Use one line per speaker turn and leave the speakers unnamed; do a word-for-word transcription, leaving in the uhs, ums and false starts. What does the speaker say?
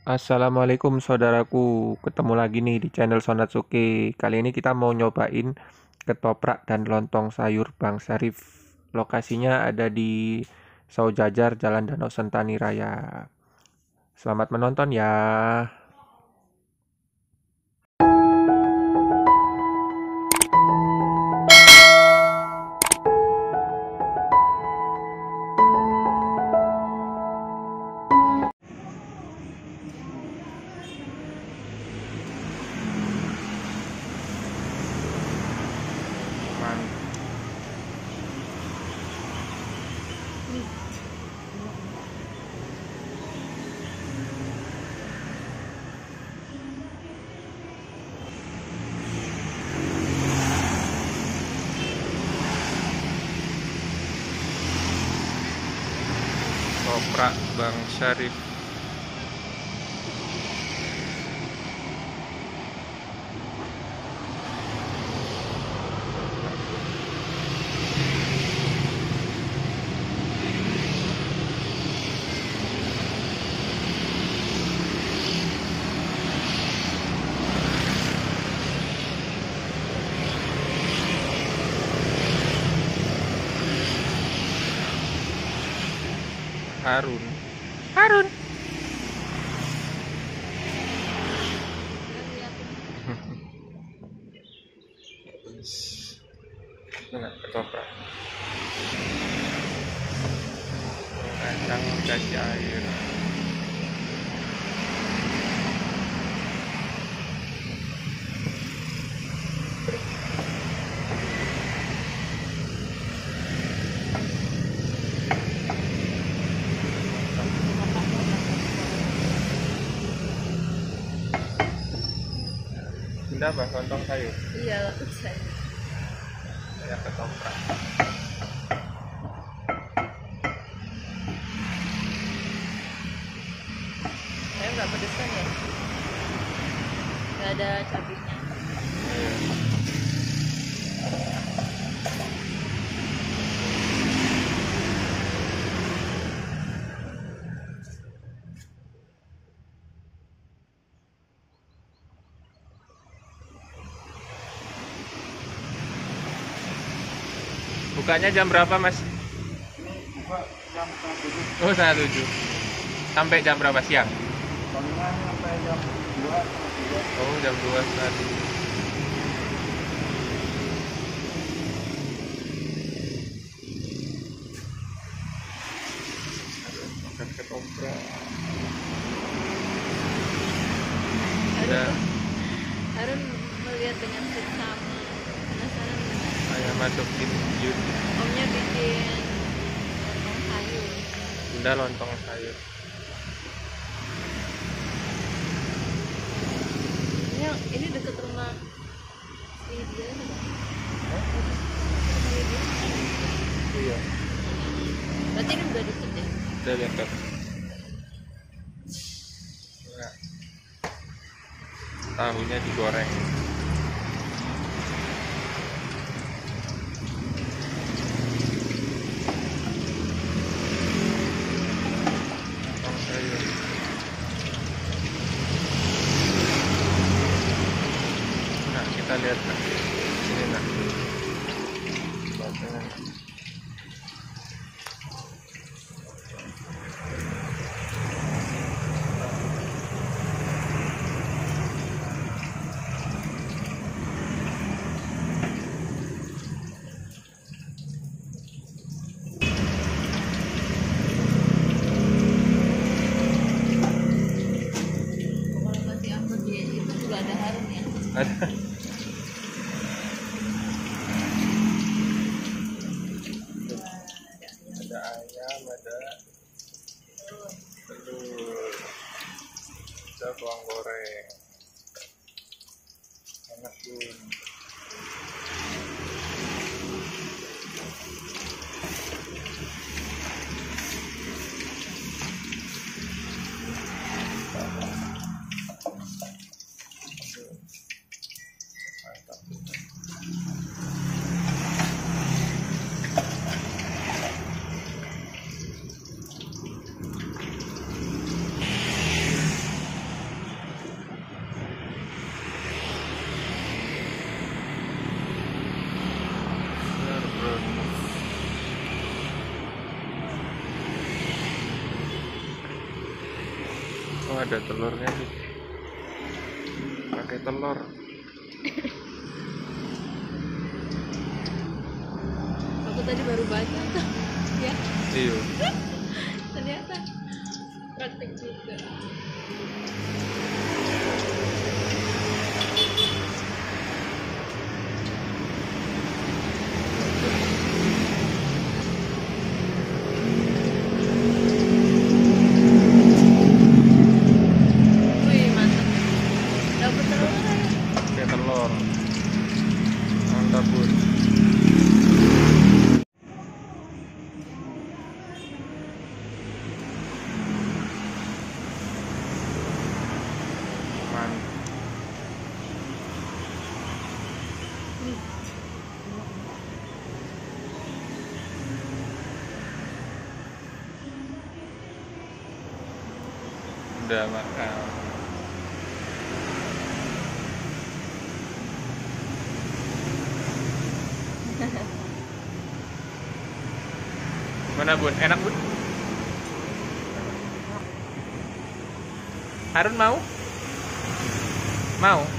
Assalamualaikum saudaraku, ketemu lagi nih di channel Sonatsuke. Kali ini kita mau nyobain ketoprak dan lontong sayur Bang Syarif. Lokasinya ada di Saujajar, Jalan Danau Sentani Raya. Selamat menonton ya. Ketoprak Bang Syarif. Harun. Harun. Enggak ketoprak. Kacang kasih air. Bunda apa? Lontong sayur?
Iya, lontong sayur.
Ya, ketoprak.
Saya nggak pedes kan ya? Nggak ada cabenya.
Bukanya jam berapa, Mas?
Buka jam tujuh.
Oh, setengah tujuh. Sampai jam berapa siang?
Palingan sampai jam dua.
Oh, jam dua setengah tujuh. Makan ketoprak. Ada
Harun melihat dengan seksama, penasaran nggak?
ayam masukin YouTube.
Omnya bikin lontong sayur.
Bunda lontong sayur.
Ini yang ini deket rumah si dia kan?
Hah?
Rumah dia.
Iya,
Berarti ini udah deket ya?
udah dekat. Nah, tahunya digoreng. Lontong sayur. Nah, kita lihat nah. Sini nah. Lontongnya.
Kalau kasih apa dia itu juga ada Harun ya?
Ada. Ada ayam, ada telur, ada bawang goreng. Enak tuh. Oh, ada telurnya nih. Pakai telur.
Aku tadi baru baca tuh. Ya,
Iya.
ternyata praktek juga. Wih, mantap. Dapat telur ya?
Pakai telur. Mantap, Bun. Mantap. Udah makan. Mana, Bun? Enak, Bun? Harun mau? Mau?